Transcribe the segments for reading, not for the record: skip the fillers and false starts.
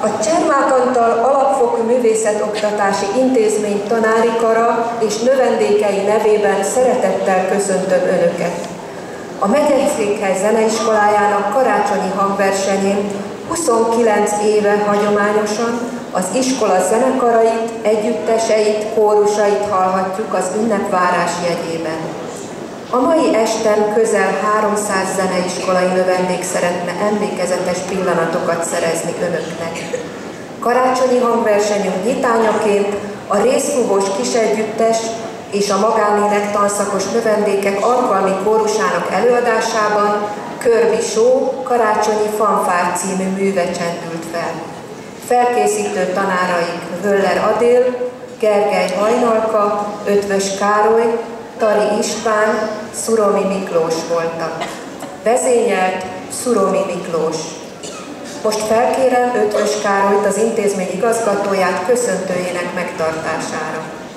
A Csermák Antal Alapfokú Művészetoktatási Intézmény tanári kara és növendékei nevében szeretettel köszöntöm Önöket. A Megyeszékhely Zeneiskolájának karácsonyi hangversenyén 29 éve hagyományosan az iskola zenekarait, együtteseit, kórusait hallhatjuk az ünnepvárás jegyében. A mai esten közel 300 zeneiskolai növendék szeretne emlékezetes pillanatokat szerezni Önöknek. Karácsonyi hangversenyünk nyitányaként a részfúvós kisegyüttes és a magánének tanszakos növendékek alkalmi kórusának előadásában Körbi Só karácsonyi fanfár című műve csendült fel. Felkészítő tanáraik Völler Adél, Gergely Hajnalka, Ötvös Károly, Tari István, Szuromi Miklós voltak. Vezényelt Szuromi Miklós. Most felkérem Ötvös Károlyt, az intézmény igazgatóját köszöntőjének megtartására.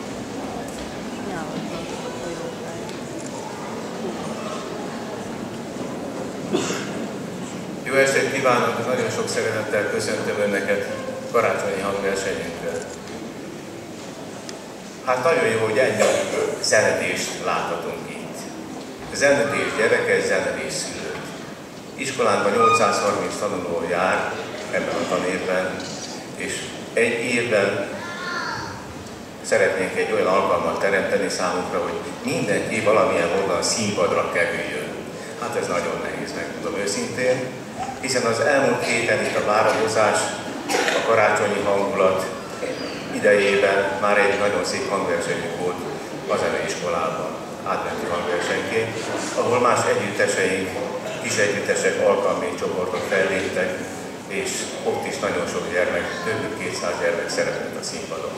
Jó estét kívánok! Nagyon sok szeretettel köszöntöm Önöket karácsonyi hangversenyünkre. Hát nagyon jó, hogy ennyi zenedést láthatunk itt. Zenedés gyerekes, zenedés szülők. Iskolánkban 830 tanuló jár ebben a tanévben, és egy évben szeretnénk egy olyan alkalmat teremteni számunkra, hogy mindenki valamilyen módon színpadra kerüljön. Hát ez nagyon nehéz, megmondom őszintén, hiszen az elmúlt héten itt a várakozás, a karácsonyi hangulat idejében már egy nagyon szép hangversenyünk volt a zeneiskolában, átmenti hangversenyként, ahol más együtteseink, kis együttesek, alkalmi csoportok felléptek, és ott is nagyon sok gyermek, több mint 200 gyermek szerepelt a színpadon.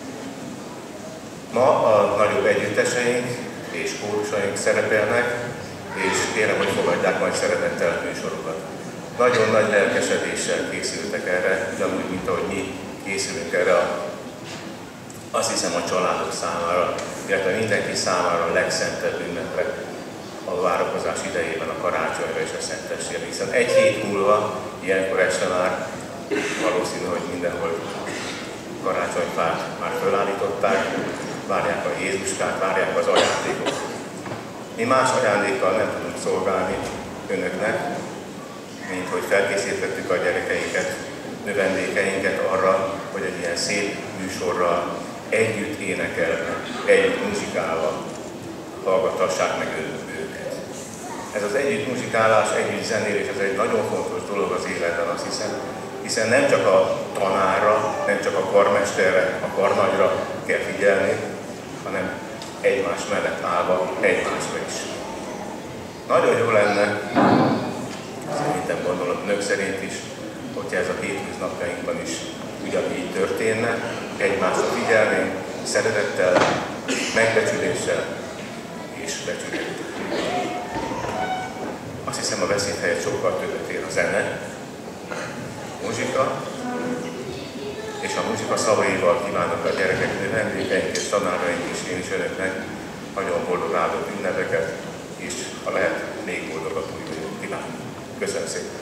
Ma a nagyobb együtteseink és kórusaink szerepelnek, és kérem, hogy fogadják majd szeretettel a műsorokat. Nagyon nagy lelkesedéssel készültek erre, ugyanúgy, mint ahogy mi készülünk erre, azt hiszem a családok számára, illetve mindenki számára a legszentebb ünnepre a várakozás idejében, a karácsonyra és a szentestére, hiszen egy hét múlva, ilyenkor este már valószínű, hogy mindenhol karácsonyfát már fölállították, várják a Jézuskát, várják az ajándékot. Mi más ajándékkal nem tudunk szolgálni Önöknek, mint hogy felkészítettük a gyerekeinket, növendékeinket arra, hogy egy ilyen szép műsorral együtt énekelve, együtt muzsikálva hallgattassák meg őket. Ez az együtt muzsikálás, együtt zenélés, ez egy nagyon fontos dolog az életben, azt hiszem, hiszen nem csak a tanárra, nem csak a karmesterre, a karnagyra kell figyelni, hanem egymás mellett állva egymásra is. Nagyon jó lenne, szerintem gondolom nők szerint is, hogyha ez a hétköznapjainkban is ugyanígy történne, egymásra figyelni, szeretettel, megbecsüléssel és becsülettel. Azt hiszem, a beszéd helyett sokkal többet ér a zene, muzsika, és a muzsika szavaival kívánok a gyerekek, növendékeink és tanáraink és én is Önöknek nagyon boldog áldott ünnepeket, és ha lehet, még boldogabb új évet kívánok. Köszönöm szépen!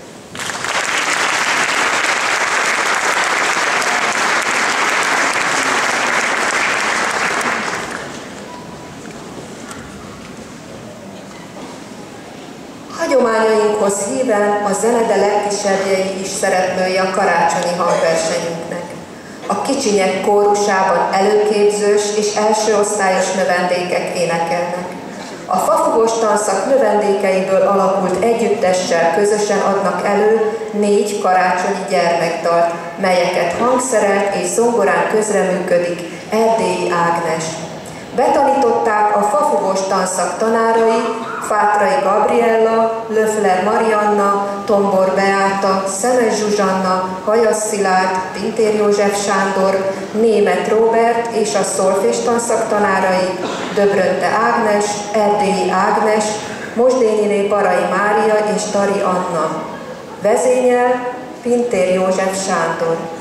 Hagyományainkhoz híven a zenede legkisebbjei is szereplői a karácsonyi hangversenyünknek. A kicsinyek kórusában előképzős és elsőosztályos növendékek énekelnek. A fafugos tanszak növendékeiből alakult együttessel közösen adnak elő 4 karácsonyi gyermekdalt, melyeket hangszerelt és zongorán közreműködik Erdélyi Ágnes. Betanították a fafugos tanszak tanárai, Fátrai Gabriella, Löfler Marianna, Tombor Beáta, Szemes Zsuzsanna, Hajas Szilárd, Pintér József Sándor, Németh Róbert és a szolfés tanszak tanárai, Döbrönte Ágnes, Erdélyi Ágnes, Mosdényiné Barai Mária és Tari Anna. Vezényel Pintér József Sándor.